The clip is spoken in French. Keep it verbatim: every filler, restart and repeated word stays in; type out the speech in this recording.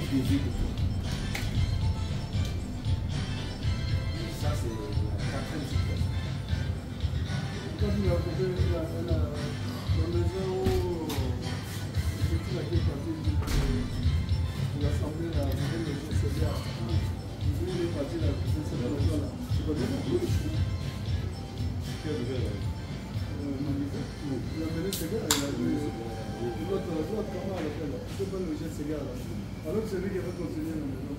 désir de toi. Ça, c'est la quatrième situation. Quand tu as fait la, la, la maison où tu as été parti de l'Assemblée, la maison de C D A, tu es parti de cette maison-là. Tu connais la bouche? Quelle nouvelle? Il a mené ce gars, il a vu l'autre, comment on l'appelle là? C'est pas le jet de ce gars là. Alors que c'est lui qui avait continué la maison.